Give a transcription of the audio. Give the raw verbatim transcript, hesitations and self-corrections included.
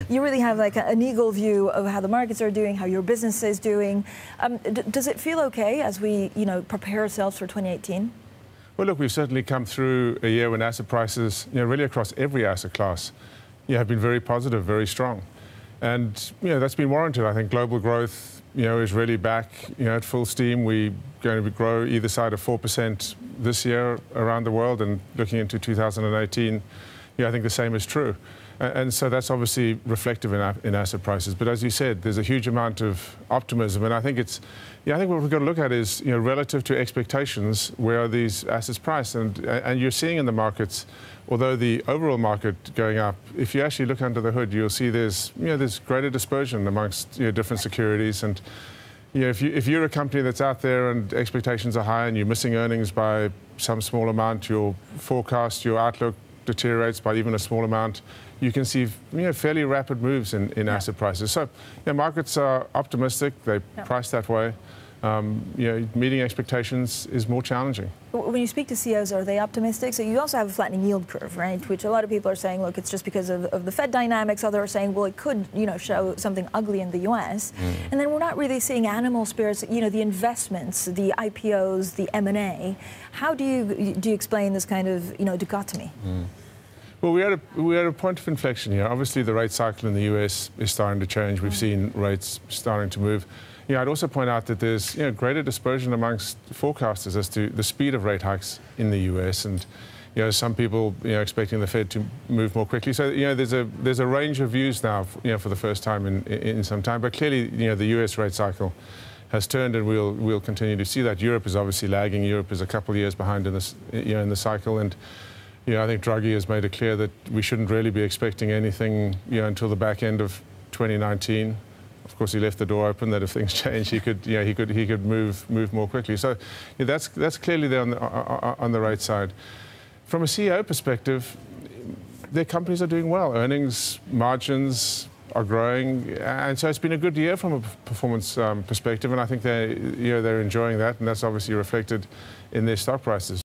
you really have like a, an eagle view of how the markets are doing, how your business is doing. Um, d does it feel okay as we, you know, prepare ourselves for twenty eighteen? Well, look, we've certainly come through a year when asset prices, you know, really across every asset class, you know, have been very positive, very strong. And, you know, that's been warranted. I think global growth, you know, is really back, you know, at full steam. We're going to grow either side of four percent this year around the world, and looking into two thousand eighteen, you know, I think the same is true. And so that's obviously reflective in, in asset prices. But as you said, there's a huge amount of optimism. And I think it's, yeah, I think what we've got to look at is, you know, relative to expectations, where are these assets priced? And, and you're seeing in the markets, although the overall market going up, if you actually look under the hood, you'll see there's, you know, there's greater dispersion amongst, you know, different securities. And, you know, if, you, if you're a company that's out there and expectations are high and you're missing earnings by some small amount, your forecast, your outlook deteriorates by even a small amount, you can see, you know, fairly rapid moves in, in yeah. asset prices. So, yeah, markets are optimistic. They yeah. price that way. Um, you know, meeting expectations is more challenging. When you speak to C E Os, are they optimistic? So you also have a flattening yield curve, right? Which a lot of people are saying, look, it's just because of, of the Fed dynamics. Others are saying, well, it could, you know, show something ugly in the U S. Mm. And then we're not really seeing animal spirits, you know, the investments, the I P Os, the M and A. How do you do you explain this kind of, you know, dichotomy? Mm. Well, we're at, a, we're at a point of inflection here. Obviously, the rate cycle in the U S is starting to change. We've seen rates starting to move. You know, I'd also point out that there's, you know, greater dispersion amongst forecasters as to the speed of rate hikes in the U S. And, you know, some people, you know, expecting the Fed to move more quickly. So, you know, there's a there's a range of views now, you know, for the first time in in some time. But clearly, you know, the U S rate cycle has turned, and we'll we'll continue to see that. Europe is obviously lagging. Europe is a couple of years behind in this, you know, in the cycle. And, you know, I think Draghi has made it clear that we shouldn't really be expecting anything, you know, until the back end of twenty nineteen. Of course, he left the door open that if things change, he could, you know, he could, he could move, move more quickly. So, yeah, that's that's clearly there on the on the right side. From a C E O perspective, their companies are doing well. Earnings, margins are growing, and so it's been a good year from a performance um, perspective. And I think they, you know, they're enjoying that, and that's obviously reflected in their stock prices.